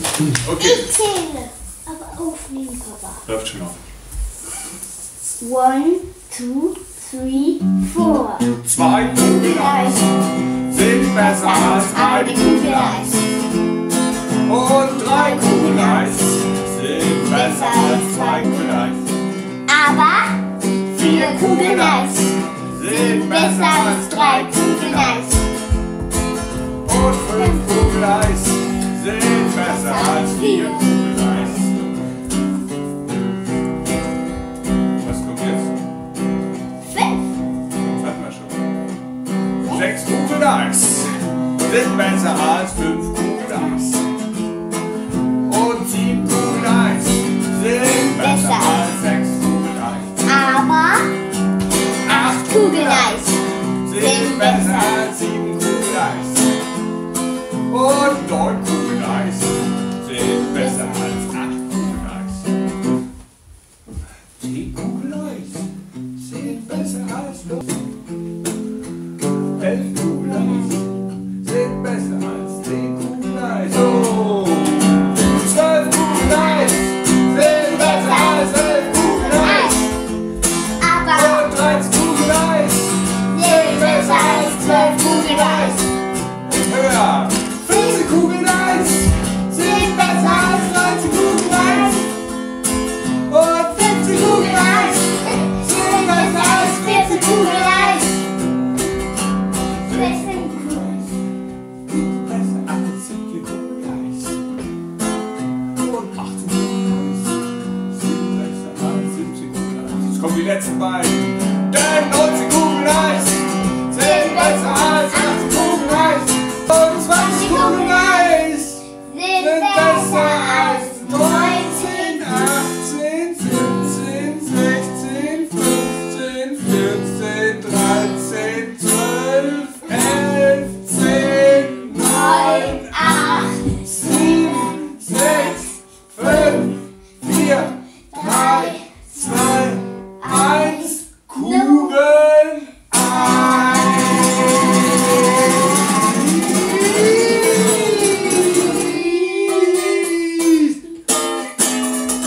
Okay. Ich zähle. Aber aufnehmen, Papa. Läuft schon auf. 1, 2, 3, 4. 2 Kugeln Eis sind besser als eine Kugel Eis. Und 3 Kugeln Eis sind besser als 2 Kugeln Eis. Aber 4 Kugeln Eis sind besser als 3 Kugeln Eis. Und 5 Kugeln Eis sind besser als 4 Kugeln Eis. Was kommt jetzt? 5. Das hatten wir schon. 6 Kugeln Eis sind besser als 5 Kugeln Eis. Und 7 Kugeln Eis sind besser als 6 Kugeln Eis. Aber 8 Kugeln Eis sind besser als 7 Kugeln Eis. Und 9 Kugeln Eis sind besser als 8 Kugeln Eis. 10 Kugeln Eis sind besser als 0. 11 Kugeln Eis sind besser als 10 Kugeln Eis. Oh. 12 Kugeln Eis sind besser als 11 Kugeln Eis. Aber Und 13 Kugeln Eis sind besser als 12 Kugeln Eis. höher. 14 Kugeln Eis sind besser als 13 Kugeln Eis. Und 15 Kugeln Eis sind besser als 14 Kugeln Eis. 16 Kugeln Eis. Besser als 17 Kugeln Eis. Und 18 Kugeln Eis sind besser als 17 Kugeln Eis. Jetzt kommen die letzten beiden. Denn 19 Kugeln Eis sind besser als 18 Kugeln Eis. Und 20 Kugeln Eis Sind besser als 19, 18, 17, 16, 15, 14, 13, 12, 11, 10, 9, 8, 7, 6, 5, 4, 3, 2, 1, Kugeln Eis.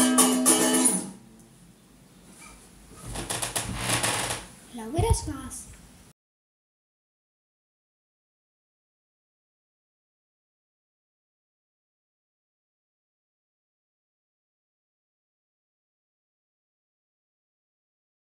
Ich glaube, das war's.